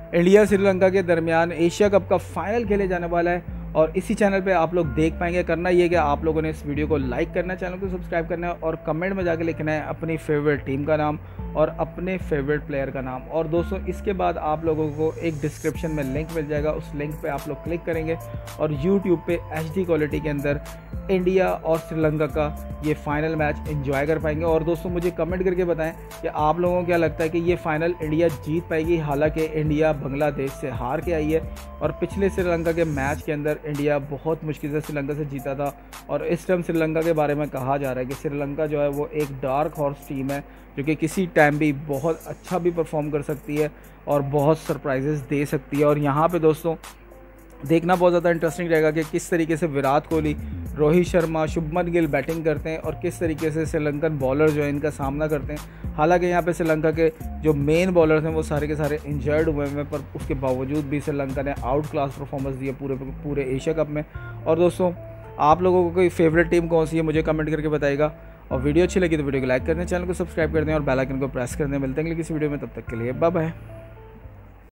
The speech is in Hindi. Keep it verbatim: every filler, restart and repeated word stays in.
इंडिया श्रीलंका के दरमियान एशिया कप का फाइनल खेले जाने वाला है और इसी चैनल पे आप लोग देख पाएंगे। करना ये है कि आप लोगों ने इस वीडियो को लाइक करना है, चैनल को सब्सक्राइब करना है और कमेंट में जाके लिखना है अपनी फेवरेट टीम का नाम और अपने फेवरेट प्लेयर का नाम। और दोस्तों इसके बाद आप लोगों को एक डिस्क्रिप्शन में लिंक मिल जाएगा, उस लिंक पे आप लोग क्लिक करेंगे और यूट्यूब पे एच डी क्वालिटी के अंदर इंडिया और श्रीलंका का ये फाइनल मैच एंजॉय कर पाएंगे। और दोस्तों मुझे कमेंट करके बताएं कि आप लोगों को क्या लगता है कि ये फाइनल इंडिया जीत पाएगी। हालांकि इंडिया बांग्लादेश से हार के आई है और पिछले श्रीलंका के मैच के अंदर इंडिया बहुत मुश्किल से श्रीलंका से जीता था। और इस टाइम श्रीलंका के बारे में कहा जा रहा है कि श्रीलंका जो है वो एक डार्क हॉर्स टीम है जो कि किसी टाइम भी बहुत अच्छा भी परफॉर्म कर सकती है और बहुत सरप्राइजेस दे सकती है। और यहाँ पे दोस्तों देखना बहुत ज़्यादा इंटरेस्टिंग रहेगा कि किस तरीके से विराट कोहली, रोहित शर्मा, शुभमन गिल बैटिंग करते हैं और किस तरीके से श्रीलंकन बॉलर जो है इनका सामना करते हैं। हालांकि यहाँ पे श्रीलंका के जो मेन बॉलर्स हैं वो सारे के सारे इंजर्ड हुए हैं, पर उसके बावजूद भी श्रीलंका ने आउट क्लास परफॉर्मेंस दी है पूरे पूरे एशिया कप में। और दोस्तों आप लोगों को कोई फेवरेट टीम कौन सी है मुझे कमेंट करके बताइएगा। और वीडियो अच्छी लगी तो वीडियो को लाइक कर दें, चैनल को सब्सक्राइब कर दें और बेल आइकन को प्रेस कर दें। मिलते हैं अगली किसी वीडियो में, तब तक के लिए बाय बाय।